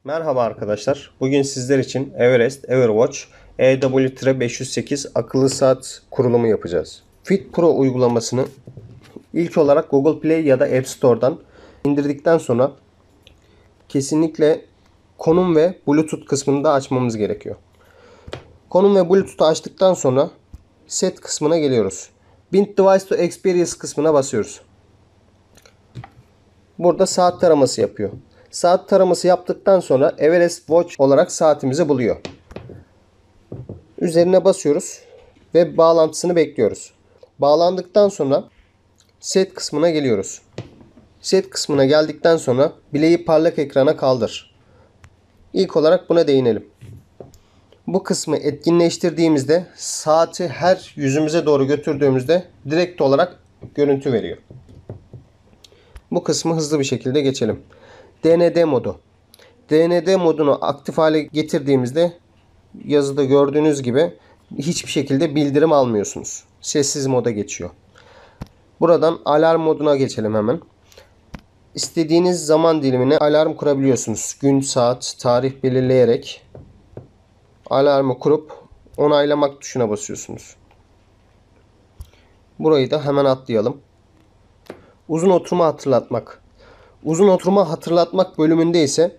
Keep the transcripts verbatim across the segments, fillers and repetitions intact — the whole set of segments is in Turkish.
Merhaba arkadaşlar. Bugün sizler için Everest Everwatch E W beş yüz sekiz akıllı saat kurulumu yapacağız. Fit Pro uygulamasını ilk olarak Google Play ya da App Store'dan indirdikten sonra kesinlikle konum ve Bluetooth kısmını da açmamız gerekiyor. Konum ve Bluetooth'u açtıktan sonra Set kısmına geliyoruz. Bind Device to Experience kısmına basıyoruz. Burada saat taraması yapıyor. Saat taraması yaptıktan sonra Everest Watch olarak saatimizi buluyor. Üzerine basıyoruz ve bağlantısını bekliyoruz. Bağlandıktan sonra Set kısmına geliyoruz. Set kısmına geldikten sonra bileği parlak ekrana kaldır. İlk olarak buna değinelim. Bu kısmı etkinleştirdiğimizde saati her yüzümüze doğru götürdüğümüzde direkt olarak görüntü veriyor. Bu kısmı hızlı bir şekilde geçelim. D N D modu. D N D modunu aktif hale getirdiğimizde yazıda gördüğünüz gibi hiçbir şekilde bildirim almıyorsunuz. Sessiz moda geçiyor. Buradan alarm moduna geçelim hemen. İstediğiniz zaman dilimine alarm kurabiliyorsunuz. Gün, saat, tarih belirleyerek alarmı kurup onaylamak tuşuna basıyorsunuz. Burayı da hemen atlayalım. Uzun oturma hatırlatmak. Uzun oturma hatırlatmak bölümünde ise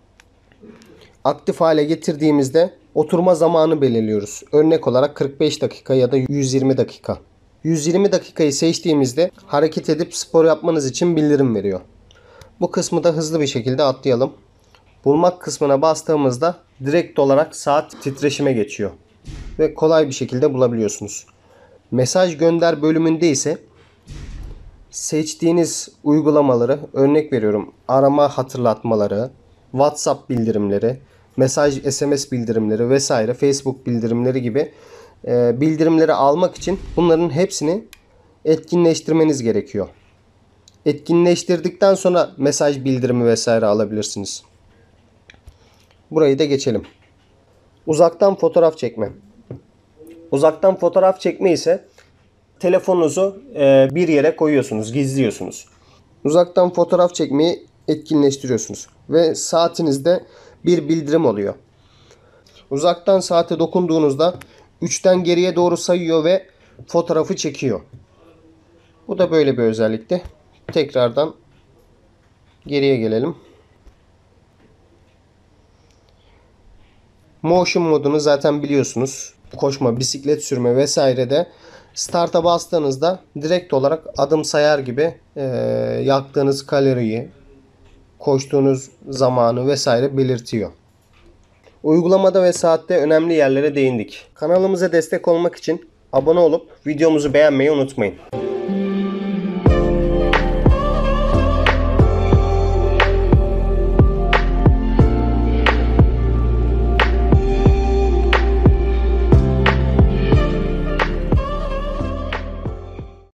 aktif hale getirdiğimizde oturma zamanı belirliyoruz. Örnek olarak kırk beş dakika ya da yüz yirmi dakika. yüz yirmi dakikayı seçtiğimizde hareket edip spor yapmanız için bildirim veriyor. Bu kısmı da hızlı bir şekilde atlayalım. Bulmak kısmına bastığımızda direkt olarak saat titreşime geçiyor. Ve kolay bir şekilde bulabiliyorsunuz. Mesaj gönder bölümünde ise seçtiğiniz uygulamaları, örnek veriyorum, arama hatırlatmaları, WhatsApp bildirimleri, mesaj S M S bildirimleri vesaire, Facebook bildirimleri gibi e, bildirimleri almak için bunların hepsini etkinleştirmeniz gerekiyor. Etkinleştirdikten sonra mesaj bildirimi vesaire alabilirsiniz. Burayı da geçelim. Uzaktan fotoğraf çekme. Uzaktan fotoğraf çekme ise telefonunuzu bir yere koyuyorsunuz, gizliyorsunuz. Uzaktan fotoğraf çekmeyi etkinleştiriyorsunuz ve saatinizde bir bildirim oluyor. Uzaktan saate dokunduğunuzda üçten geriye doğru sayıyor ve fotoğrafı çekiyor. Bu da böyle bir özellikte. Tekrardan geriye gelelim. Motion modunu zaten biliyorsunuz. Koşma, bisiklet sürme vesairede start'a bastığınızda direkt olarak adım sayar gibi e, yaktığınız kaloriyi, koştuğunuz zamanı vesaire belirtiyor. Uygulamada ve saatte önemli yerlere değindik. Kanalımıza destek olmak için abone olup videomuzu beğenmeyi unutmayın.